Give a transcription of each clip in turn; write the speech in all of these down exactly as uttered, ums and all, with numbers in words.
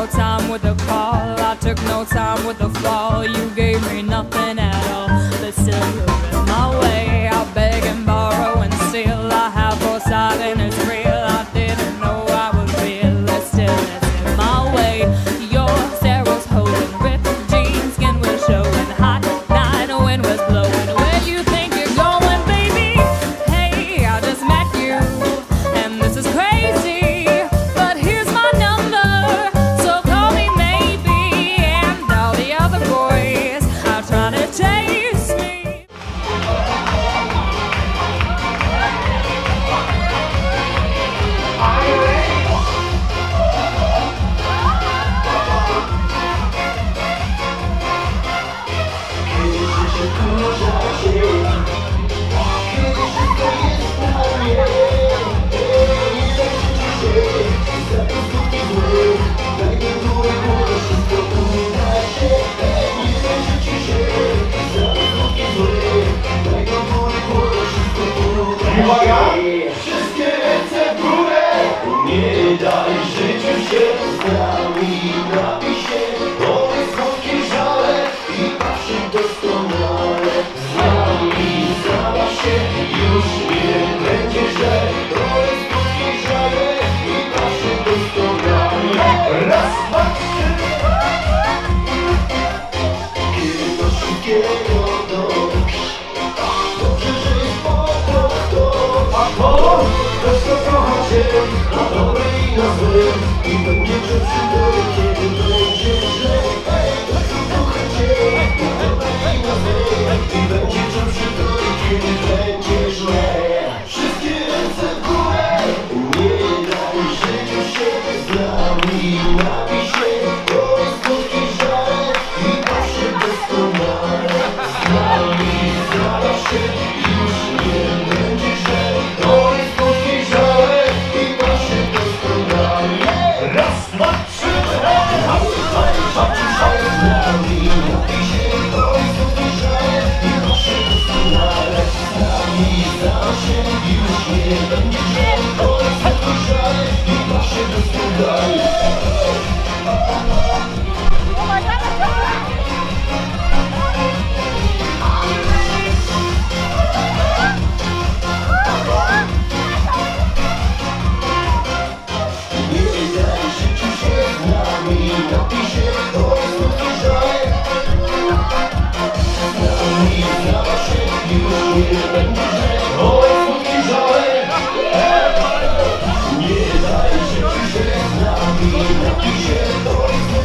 no time with the call, I took no time with the fall. You gave me nothing at all, but still you're in my way. I beg and borrow and steal, I have both sides and it's real. I didn't know I would feel it, still it's in my way. Your hair was holding, ripped jeans, skin was showing, hot night, wind was blowing. Where you think you're going, baby? Hey, I just met you, and this is crazy, but here's my number, so call me maybe. And all the other boys are trying to chase me. Uwaga! Wszystkie ręce w górę! Nie daj życiu się z nami napij się, bo jest słodkie żale i patrzy doskonale. Z nami zabaw się, już nie będzie źle, to jest słodkie żale i patrzy doskonale. Raz, dwa, trzy! Kiedy do szybkiego dojść, dobrze, że jest po to ktoś. A to ktoś, kto kocha cię na dobre i na złe i będzie cię przy tobie, kiedy będzie źle. Ej, ktoś, kto kocha cię na dobre i na złe i będzie cię przy tobie, kiedy będzie źle. Wszystkie ręce w górę! Nie daj życiu się z nami napij się, to jest słodki żal i baw się doskonale. Z nami zabaw się, już nie będzie źle, to jest słodki żal i baw się doskonale. Raz, dwa, trzy, hej! Babci żal z nami napij się, to jest słodki żal i baw się doskonale. Z nami zabaw się, już nie będzie źle, to jest słodki żal i baw się doskonale. Nie daj życiu się z nami, napij się, to jest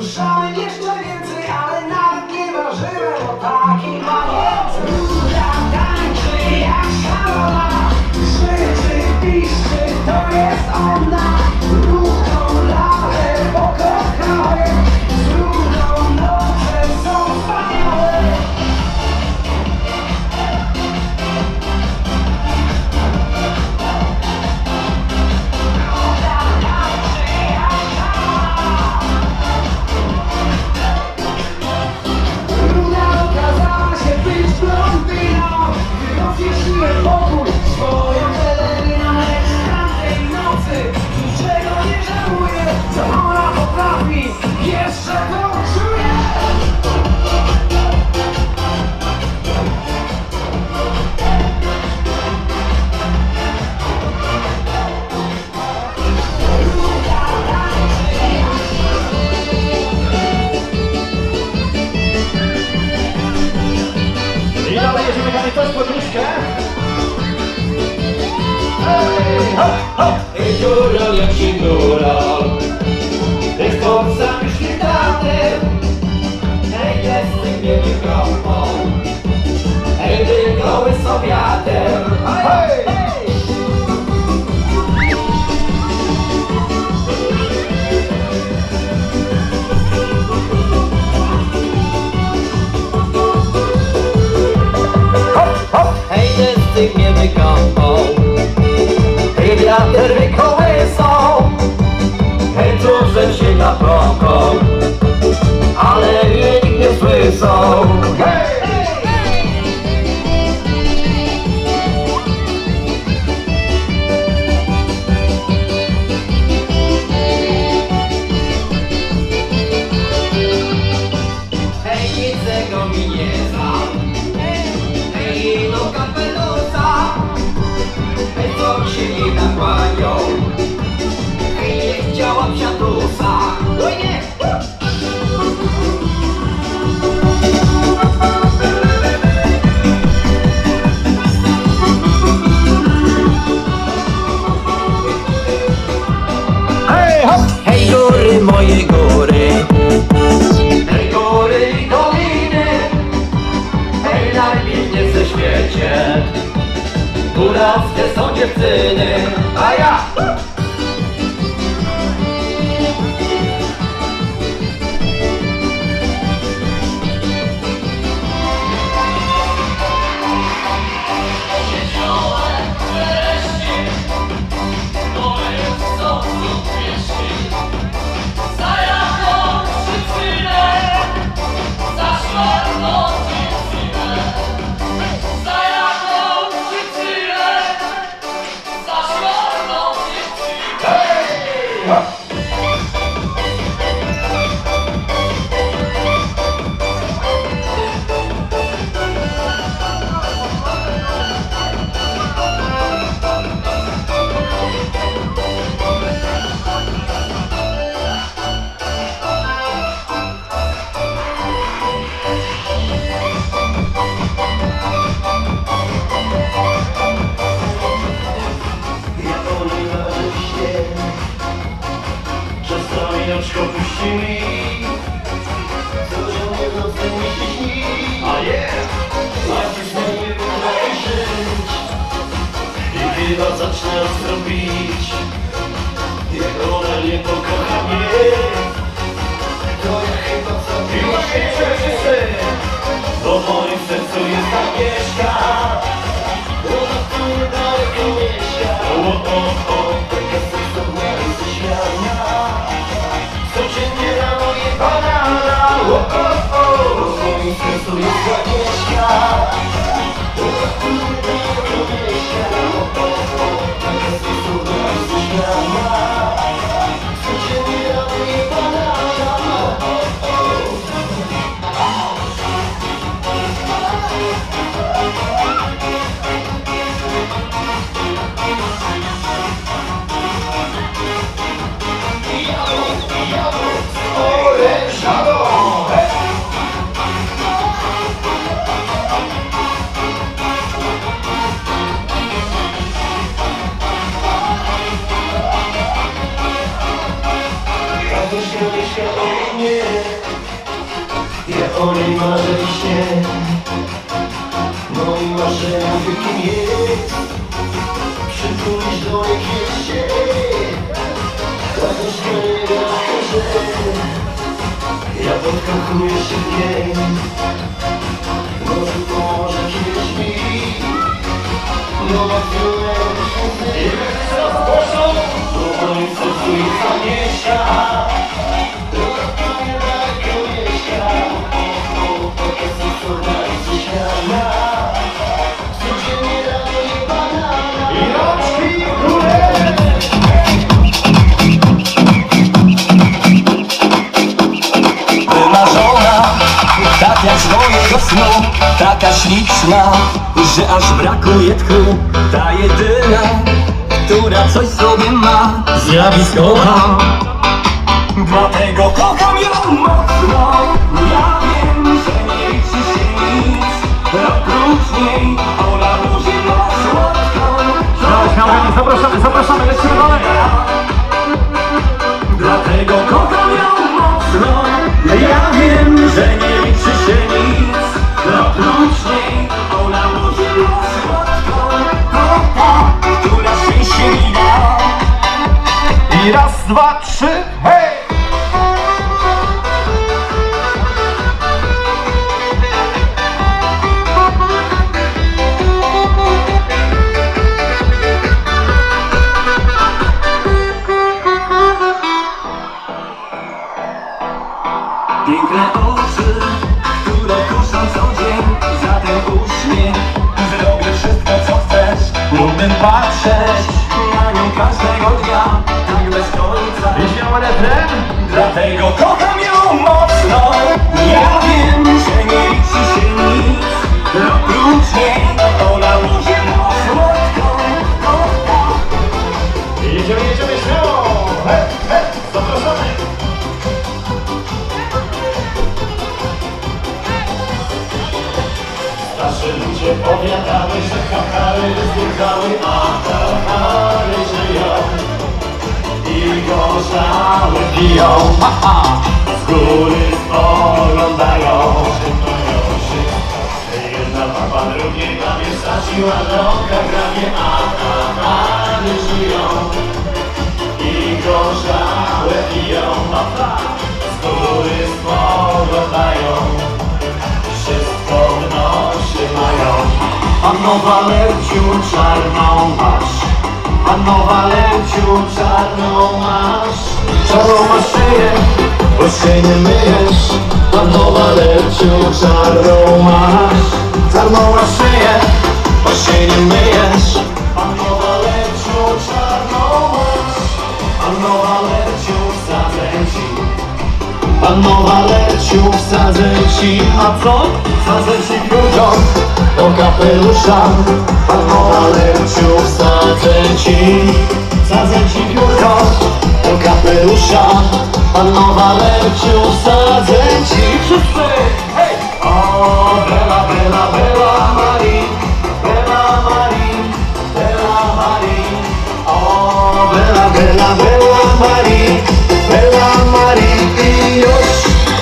Słyszałem jeszcze więcej, ale nawet nie marzyłem o takim pamięci. Ruda tańczy jak szalona, krzyczy, piszczy, to jest ona. Rudą lawę pokochałem, z rudą noce są wspaniałe. I dalej jedziemy dalej, coś pod różkę. Hej, hop, hop. Ej, góral jak się góral, ej, chłopca już nie datem. Ej, desny mnie nie gromą, ej, ty goły sowiatem. Hej! Hej, desny mnie wykąpą, hej, wiatr wykołysą, hej, czułem się na prąką, ale mnie nikt nie słyszał. Hej! Hej, niczego mi nie znam, hej, no kapelusa, hej, co się nie nakłanią, hej, nie chciałam siatusa. Oj nie! Hej, hop! Hej, góry, moje góry, hej, góry i doliny, hej, najpiękniejsze w świecie, góralskie są dziewczyny, a ja! Oczko puści mi, codziennie w nocy mi się śni. A jest! A dziś nie potrafi żyć i chyba zacznę ostro bić. Jak ona nie pokocha mnie, to ja chyba zabiję się. Bo w moim sercu jest Agnieszka, ona tu niedaleko mieszka. O, o, o, taka seksowna i ześmiana, codziennie rano je banana. O, o, o, w moim sercu jest Agnieszka, ona tu niedaleko mieszka. O, o, o, taka seksowna i ześmiana, codziennie rano je banana. O, o, o. Orężadą! o niej marzę i śnię. Moim marzeniem wielkim jest przytulić do niej kiedyś się. Tak mieszkanie raz że ja podkochuję się w niej. Może pomoże kiedyś mi. No na chwilę i coraz głośno do moim sercu i zamieszka. Droga prawie daleko mieszka. O, taka sensowna i ciekawa. Codziennie rano i banana. I rączki w górę. Wymarzona, tak jak z mojego snu, taka śliczna, że aż brakuje tchu. Ta jedyna, która coś w sobie ma, zjawiskowa. Dlatego kocham ją mocno. Ja wiem, że nie liczy się nic oprócz niej. Ona buzi ma słodką. Zapraszamy, zapraszamy, lecimy dalej. Dlatego kocham ją mocno. Ja wiem, że nie liczy się nic oprócz niej. Ona buzi ma słodką. To ta, która szczęście mi da. I raz, dwa, trzy, hej! Piękne oczy, które kuszą co dzień. Za ten uśmiech zrobię wszystko co chcesz. Mógłbym patrzeć na nią każdego dnia, tak bez końca. Jeśli refren? Dlatego kocham ją mocno. Ja wiem, że nie liczy się nic oprócz niej. Ona buzi ma słodką. Jedziemy, jedziemy, śmiało! Hej, hej, zapraszamy! Starsze ludzie powiadały, że kakary zdychały, a kakary żyją i gorzałe piją. Z góry spoglądają. Jedna baba drugiej babie wsadziła noga grabie, a kakary żyją i gorzałe piją. Z góry spoglądają. Wszystko w nosie mają. Panno Walerciu, czarną masz. Panno Walerciu, czarną masz. Czarną masz szyję, bo się nie myjesz. Panno Walerciu, czarną masz. Czarną masz szyję, bo się nie myjesz. Panno Walerciu, czarną masz. Panno Walerciu, wsadzę ci. Panno Walerciu, wsadzę ci. A co? Wsadzę ci krótko do kapelusza. Panno Walerciu, wsadzę ci. Wsadzę ci krótko do kapelusza. Panno Walerciu, wsadzę ci. Wszyscy! Hej! O, bella, bella, bella Marii. Bella Marii, bella Marii. O, bella, bella, bella Marii. Bella Marii i już.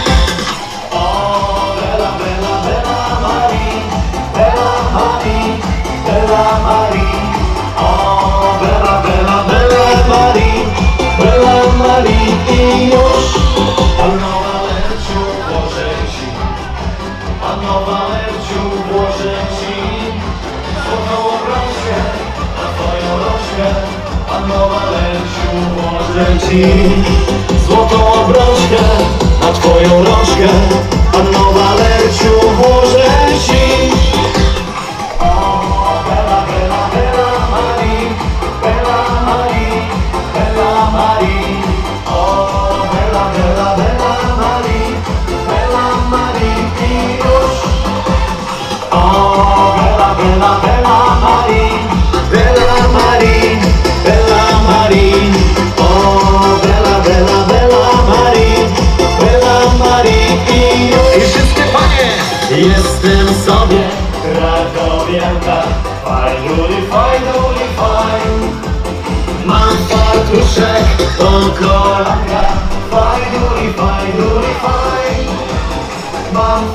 O, bella, bella, bella Marii. Bella Marii, bella Marii. O, bella, bella, bella Marii. Bella Marii i już. Panno Walerciu, włożę ci. Panno Walerciu, włożę ci. Złotą obrączkę na twoją rączkę. Panno Walerciu, włożę ci. Złotą obrączkę na twoją rączkę. Panno Walerciu, włożę ci. O, bella, bella, bella Marii. Bella Marii, bella Marii. O, bella, bella, bella Marii. Bella Marii i już. O, bella, bella, bella Marii. Bella Marii, bella Marii. O, bella, bella, bella Marii. Bella Marii i już. I wszystkie panie! Jestem sobie krakowianka. Fajnuli, fajnuli, fajn. Mam fartuszek do kolanka. Fajnuli, fajnuli, fajn. Mam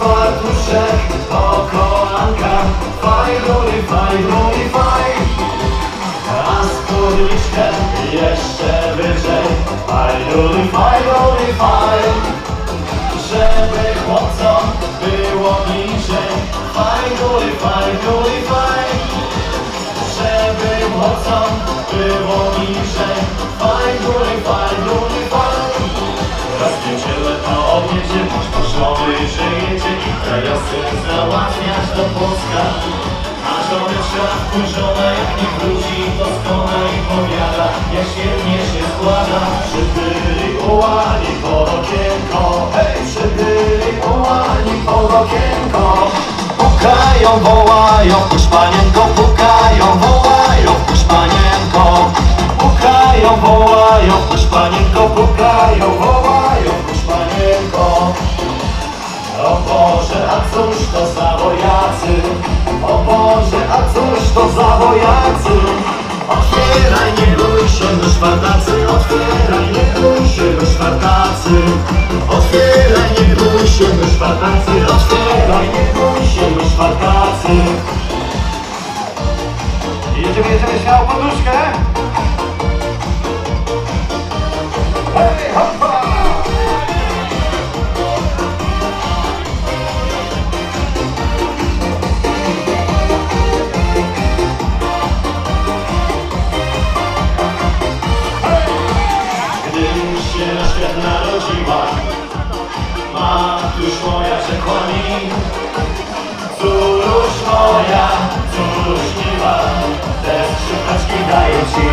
poduszkę jeszcze wyżej. Fajnuli, fajnuli, fajn, żeby chłopcom było bliżej. Fajnuli, fajnuli, fajn, żeby chłopcom było bliżej. Fajnuli, fajnuli, fajn. Raz niedzielę na obiedzie, mąż poszłowy żyjecie i teraz chcę załatwiać do Polska. A żonę trzeba wkurzona, jak nie wróci to skona i powiada, jak świetnie się składa. Przybyli ułani pod okienko, hej, przybyli ułani pod okienko. Pukają, wołają, puść panienko, pukają, wołają, puść panienko. Pukają, wołają, puść panienko, pukają, wołają, puść panienko. O Boże, a cóż to za wojacy? O Boże, a cóż to za wojacy? Otwieraj, nie bój się, my szwartacy. Otwieraj, nie bój się, my szwartacy. Otwieraj, nie bój się, my szwartacy. Otwieraj, nie bój się, my szwartacy. Jedziemy, jedziemy, śmiało poduszkę. Hej, hopa! Matuś moja rzekła mi, córuś moja, córuś miła, te skrzypaczki daję ci.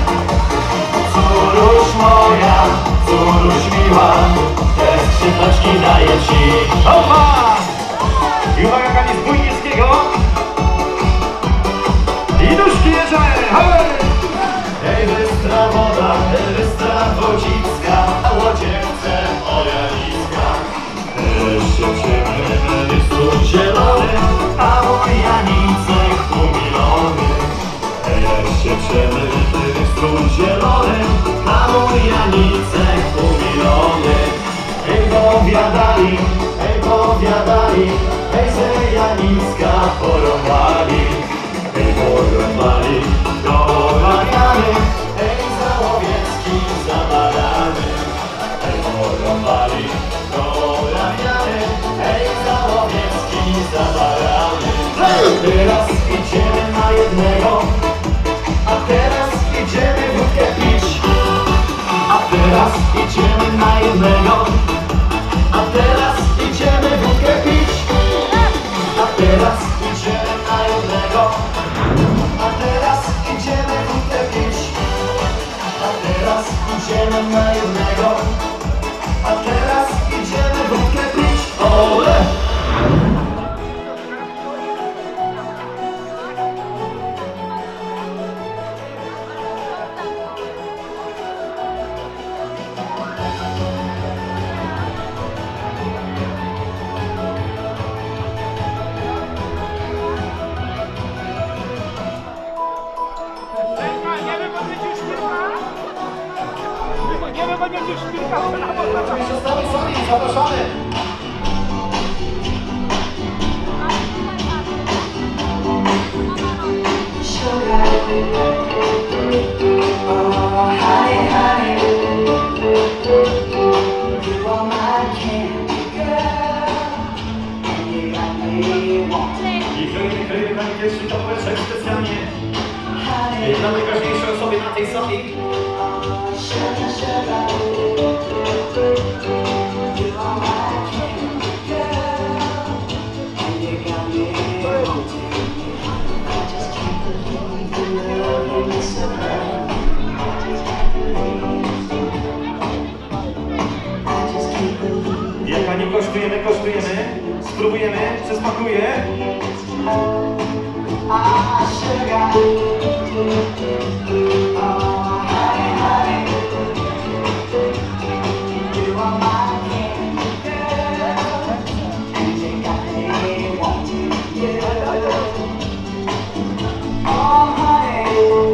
Córuś moja, córuś miła, te skrzypaczki daję ci. Opa! I uwaga, kani z Bójnickiego. I nóżki jedziemy, hej! Hej, bystra woda, hej, bystra wodzicka, a łodziewce moja liska. Jeszcze ciemny listów zielony, a mój Janicek umilony. Jeszcze ciemny listów zielony, a mój Janicek umilony. Hej, powiadali, hej, powiadali, hej, ze Janicka porąbali. Hej, porąbali, porąbali, hej, Załowiecki zabarany. Hej, porąbali, porąbali, hej, Załowiecki zabarany. Teraz idziemy na jednego, a teraz idziemy wódkę pić. A teraz idziemy na jednego, a teraz idziemy wódkę pić. A teraz idziemy na jednego, a teraz idziemy wódkę pić. A teraz idziemy na jednego, a teraz idziemy wódkę pić. Ole! Nie wygodniecie szpilka, Zostały sami, zapraszamy! Oh, honey, honey, you are my candy girl, and you got me wanting. I krojemy, krojemy pierwszy kawałeczek specjalnie Honey, dla najważniejszej osoby na tej sali. sugar, sugar, you are my candy girl, and you got me wanting. I just can't believe you love me so bad. I just can't believe. Jaka nie kosztujemy, kosztujemy, spróbujemy, czy smakuje? Ah, sugar. Oh, honey, honey. You are my candy girl, and you got me wanting you. Oh, honey.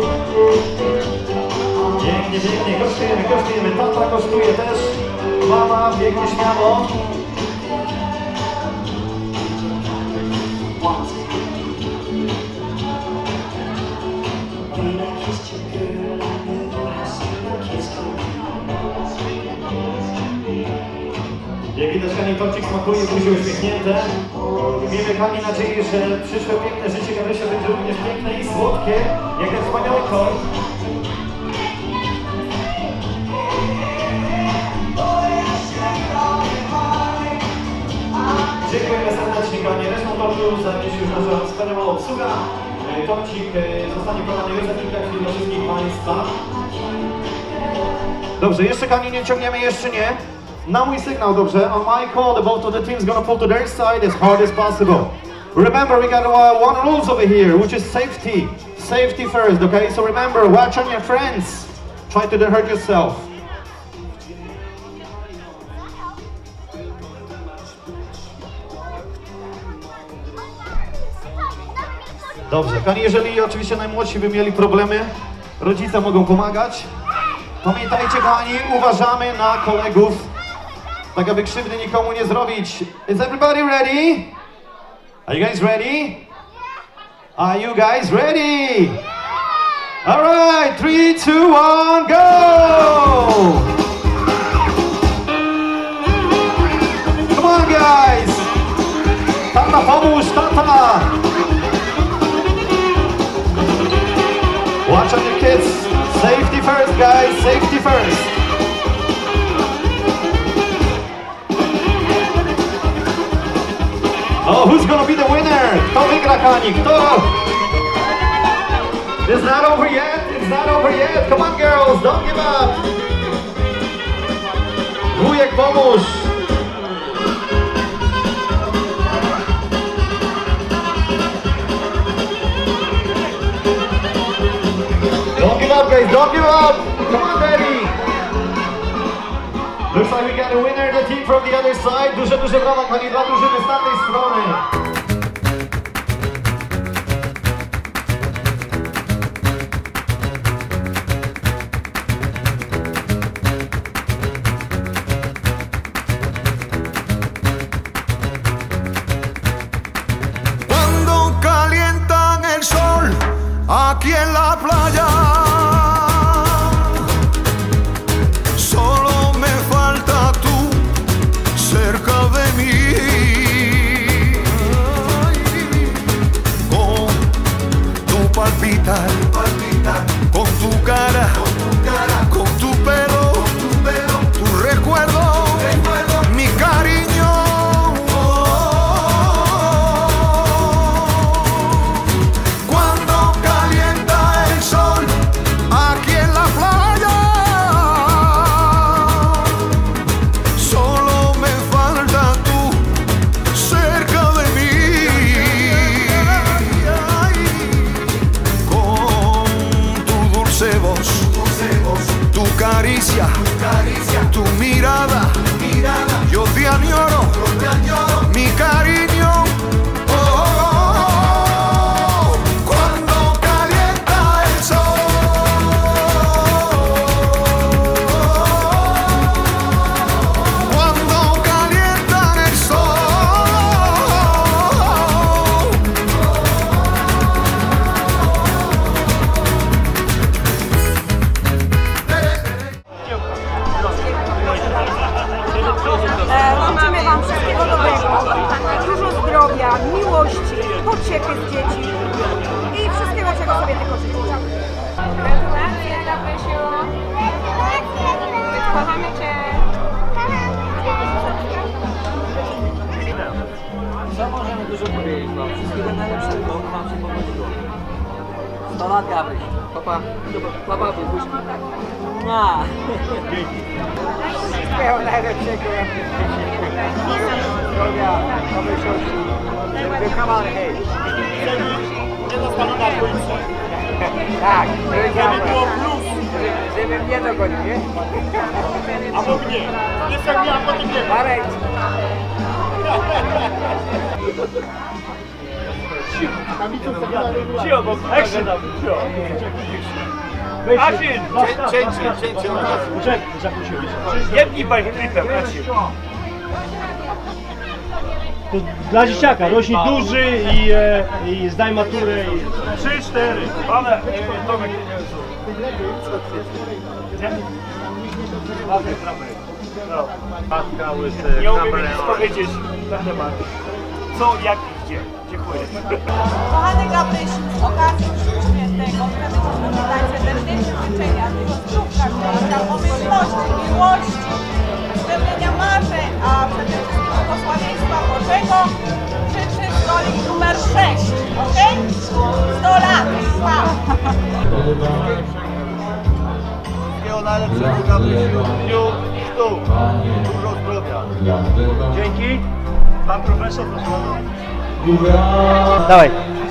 Pięknie, pięknie, kosztujemy, kosztujemy, tata kosztuje też, mama biegnie śmiało. When I kissed you, girl, I knew Kani torcik smakuje, buzie uśmiechnięte. Miejmy Kani nadzieję, że przyszłe piękne życie Gabrysia będzie również piękne i słodkie, jak ten wspaniały tort. Dziękujemy serdecznie Kani. Resztą tortu zajmie się już nasza wspaniała obsługa. Torcik zostanie podany już za kilka chwil do wszystkich Państwa. Dobrze, jeszcze Kani nie ciągniemy, jeszcze nie. Na mój sygnał, dobrze? On my call, the both of the teams gonna pull to their side as hard as possible. Remember, we got uh, one rules over here, which is safety. Safety first, okay? So remember, watch on your friends. Try to don't hurt yourself. Dobrze, Kani, jeżeli oczywiście najmłodsi by mieli problemy, rodzice mogą pomagać. Pamiętajcie, kochani, uważamy na kolegów, tak aby krzywdy nikomu nie zrobić. Is everybody ready? Are you guys ready? Are you guys ready? All right, three, two, one, go! Come on, guys! Tata, pomóż, tata! Watch on your kids. Safety first, guys. Safety first. Oh, who's gonna be the winner? Kto wygra, Kani? Kto? It's not over yet. It's not over yet. Come on, girls. Don't give up. Wujek, pomóż. Don't give up, guys, don't give up! Come on, Daddy! Looks like we got a winner, the team from the other side. Duże, duże brawa, Kani, dla drużyny z tamtej strony. Cuando calientan el sol aquí en la playa, solo me falta tú cerca de mí, con tu palpitar, con tu cara, con tu pelo, tu recuerdo, mi cariño. Caricia, tu mirada, yo te añoro, mi cariño. Oh, oh, oh, cuando calienta el sol, cuando calienta el sol. Życzymy Wam wszystkiego dobrego, dużo zdrowia, miłości, pociechy z dzieci i wszystkiego, czego sobie tylko życzycie. Gratulacje, Gabrysiu! Kochamy Cię! Co możemy dużo powiedzieć Wam? Wszystkiego najlepszego, Wam się powodziło. sto lat, Gabryś. Papa, papa, wypuść. Na. Wszystkiego najlepszego. Zdrowia, Gabrysiowi. Come on, hej. Nie zostaną na końcu. Tak, żeby było plus. Żeby mnie dogonił, nie? Albo mnie. Nie chcę mnie, a potem nie. Marek. Cio, bo action tam. Action! Cięcie, cięcie. Poczekaj, zakłóciłeś. Jebnij bajk klipem, action. To dla dzieciaka, rośnie duży i, e, i zdaj maturę. I... Trzy, cztery. Pane, Tomek. Nie? Prawej, prawej. Nie umiem nic powiedzieć na temat co, jak i gdzie. Dziękuję. Kochany Gabrysiu, z okazji Chrztu Świętego chcemy Ci złożyć serdeczne życzenia tego zdrówka, szczęścia, pomyślności, miłości, spełnienia marzeń, a przede wszystkim błogosławieństwa Bożego życzy stolik numer sześć, ok? sto lat, tak. Wszystkiego najlepszego Gabrysiu w dniu chrztu. Dużo zdrowia. Dzięki. Pan profesor, proszę. Dawaj.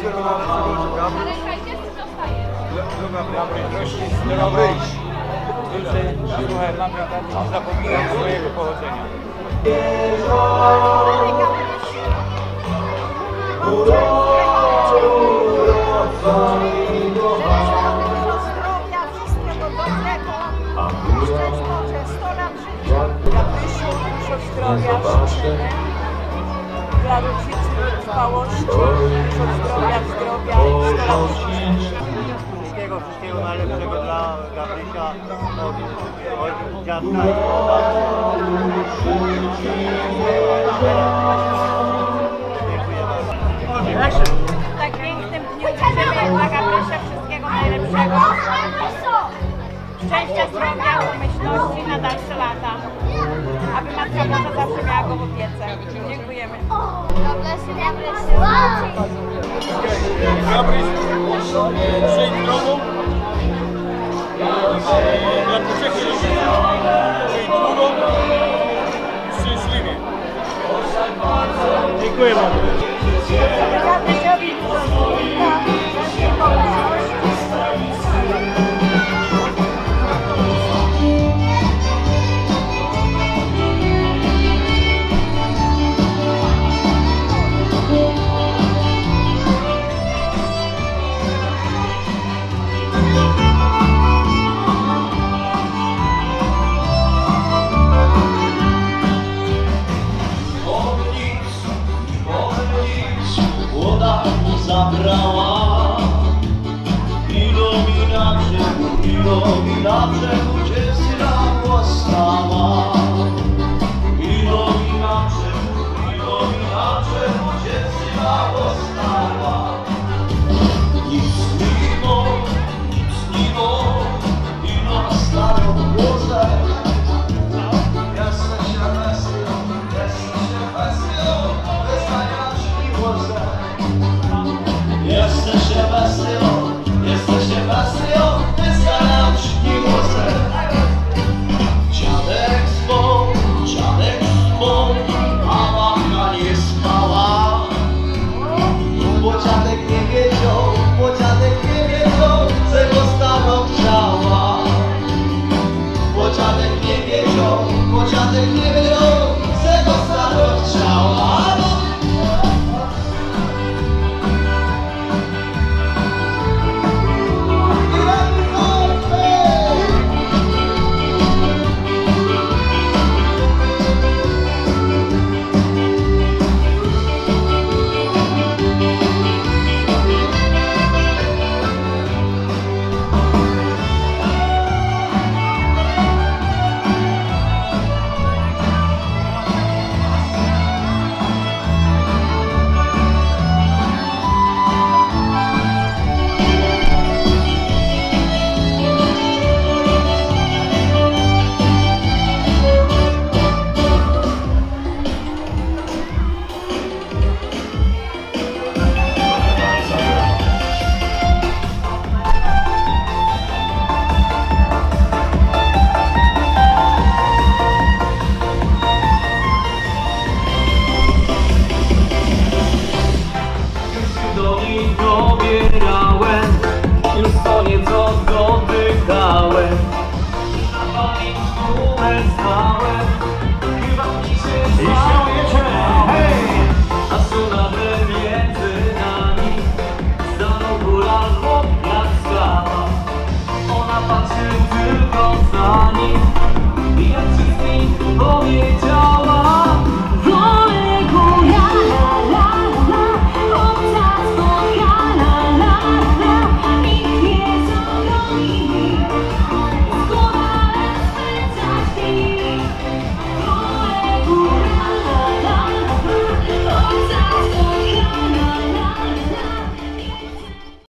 Słuchaj, mam nie zapominam swojego pochodzenia. Zdrowia życzymy dla rodziców, trwałości, dużo zdrowia, zdrowia i sto lat życia. Wszystkiego, wszystkiego najlepszego dla Gabrysia, od dziadka i babci. Dziękuję bardzo. W tak pięknym dniu życzymy dla Gabrysia wszystkiego najlepszego. Szczęścia, zdrowia, pomyślności na dalsze lata. Aby Matka Boża zawsze miała go w opiece. Dziękujemy. Gabryś, żyj drogą. Dla pociechy żyj długo i szczęśliwie. Dziękuję bardzo. Gabrysiowi dużo zdrowia, pomyślności. Zabrała iluminacie, iluminacie, dziewczyna postała. Iluminacie, iluminacie, dziewczyna postała. Nic mimo, nic mimo, i na starą głowę. Jesteś bestią, jesteś bestią, wyznaniać miłosę. Jesteś bestią, jesteś bestią, wyznaniać miłosę. Dziadek spał, dziadek spał, a matka nie spała. Bo dziadek nie wiedział, bo dziadek nie wiedział, czego staną chciała. Bo dziadek nie wiedział, bo dziadek nie wiedział, czego staną chciała. Dobierałem, już co nieco dotykałem. Pamiętnę znałem, chyba mi się zdało. A nade między nami stanął góra, chłop jak skała. Ona patrzy tylko